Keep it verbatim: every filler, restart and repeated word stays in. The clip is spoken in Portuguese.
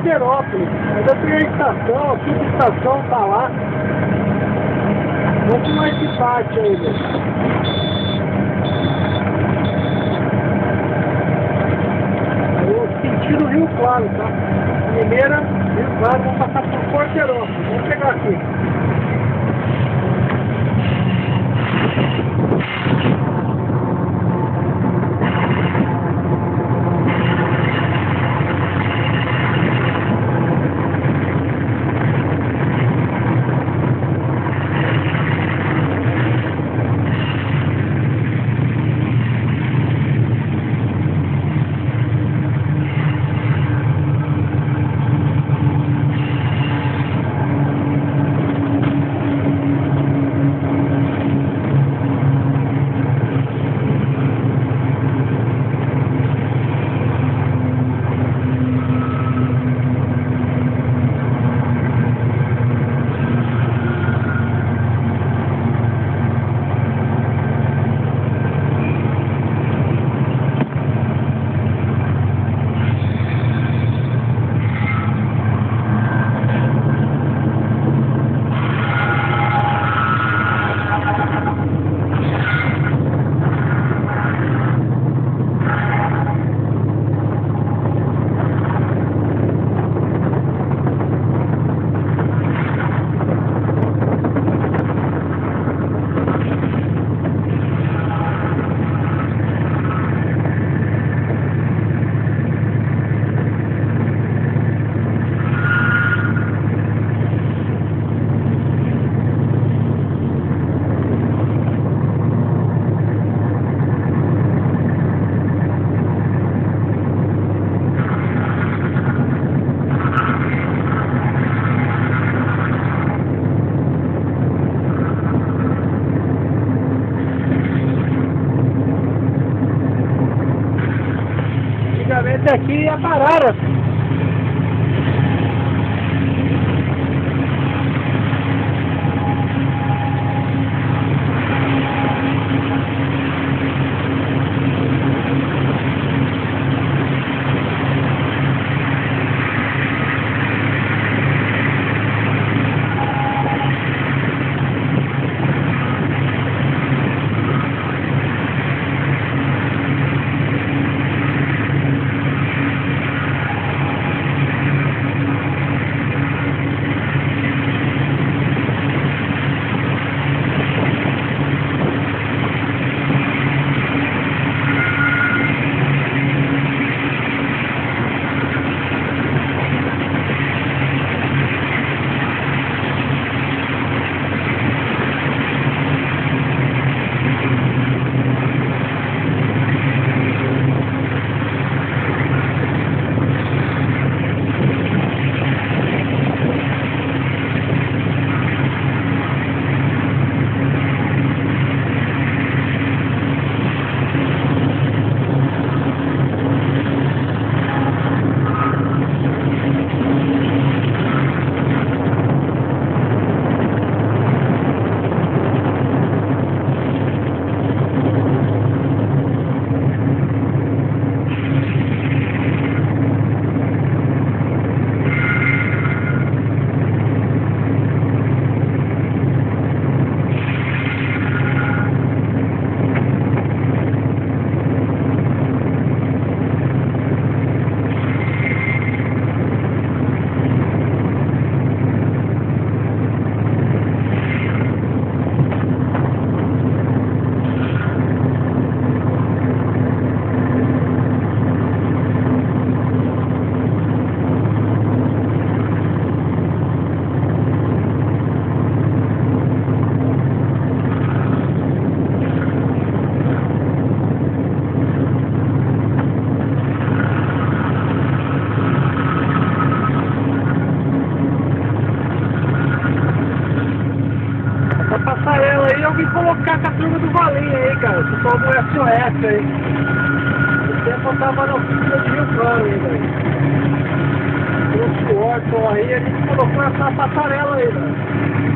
Porteirópolis. Mas eu peguei a estação, a subestação tá lá. Vamos filmar esse pátio aí, velho. Eu sentindo Rio Claro, tá? Primeira, Rio Claro, vamos passar por Porteirópolis. Vamos pegar aqui. Antigamente aqui é Barara. Colocar com a turma do Valinho aí, cara. O pessoal do S O S aí. O tempo eu tava na oficina de Rio Claro aí, velho. Trouxe o Orton aí e a gente colocou essa passarela aí, velho.